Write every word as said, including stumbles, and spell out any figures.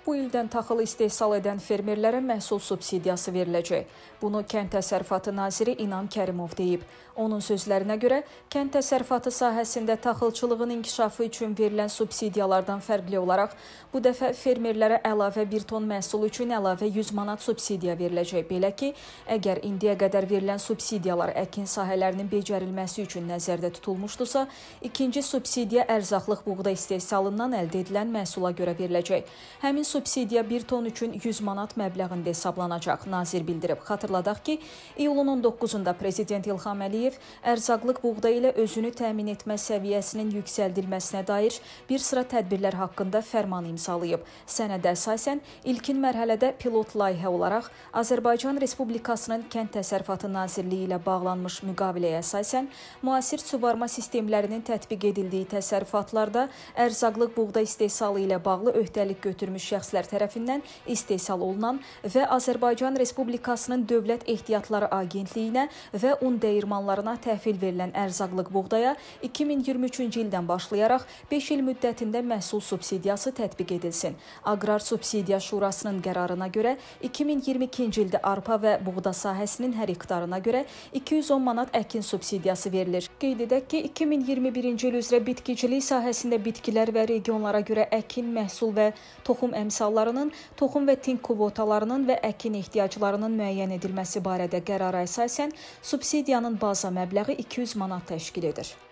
Bu ildən taxıl istehsal edən fermerlərə məhsul subsidiyası veriləcək. Bunu Kənd Təsərrüfatı naziri İnan Kərimov deyib. Onun sözlərinə görə, kənd təsərrüfatı sahəsində taxılçılığın inkişafı üçün verilən subsidiyalardan fərqli olaraq, bu dəfə fermerlərə əlavə bir ton məhsul üçün əlavə yüz manat subsidiya veriləcək. Belə ki, əgər indiyə qədər verilən subsidiyalar əkin sahələrinin becərilməsi üçün nəzərdə tutulmuşdursa, ikinci subsidiya ərzaqlıq buğda istehsalından əldə edilən məhsula görə veriləcək. Həmin subsidiya bir ton üçün yüz manat məbləğində hesablanacaq, nazir bildirib. Xatırladaq ki, iyulun on doqquzunda Prezident İlham Əliyev ərzaqlıq buğda ilə özünü təmin etmə səviyyəsinin yüksəldilməsinə dair bir sıra tədbirlər haqqında fərman imzalayıb. Sənədə əsasən ilkin mərhələdə pilot layihə olaraq Azərbaycan Respublikasının Kənd Təsərrüfatı Nazirliyi ilə bağlanmış müqaviləyə əsasən müasir suvarma sistemlərinin tətbiq edildiyi təsərrüfatlarda ərzaqlıq buğda istehsalı ilə bağlı öhdəlik götürmüş şəxslər tərəfindən istehsal olunan və Azərbaycan Respublikasının Dövlət Ehtiyatları Agentliyinə və un dəyirmanlarına təhvil verilən ərzaqlıq buğdaya iki min iyirmi üçüncü ildən başlayaraq beş il müddətində məhsul subsidiyası tətbiq edilsin. Aqrar Subsidiya Şurasının qərarına görə iki min iyirmi ikinci ildə arpa və buğda sahəsinin hər hektarına görə iki yüz on manat əkin subsidiyası verilir. Qeyd edək ki, iki min iyirmi birinci il üzrə bitkicilik sahəsində bitkilər və regionlara görə əkin, məhsul və toxum əmsallarının, toxum və tink kvotalarının və əkin ehtiyaclarının müəyyən edilməsi barədə qərara əsasən subsidiyanın baza məbləği iki yüz manat təşkil edir.